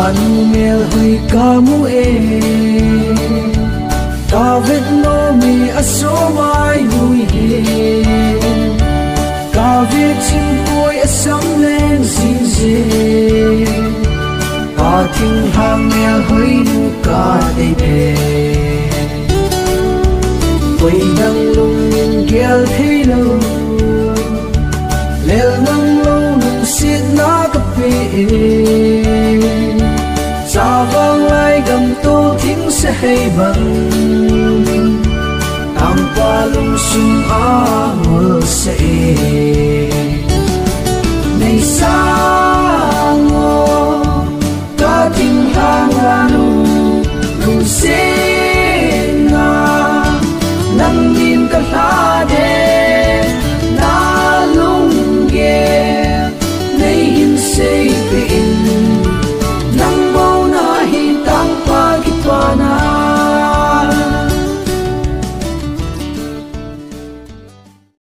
nu mel hui ka mu e ka vet no mi aso mai hui he ka vet chim poi asam len sin se ka ting hang mel hui nu ka de be quay đăng lung nhìn kêu thấy lâu lel nang lâu nung xiết na cà phê sa vang lai gam tô thính sẽ hay bằng tam qua lung sum a mơ sẽ này sang ngô ta thính hang hoa nung sẽ nang nim ka la de na lung ge nei in sei pe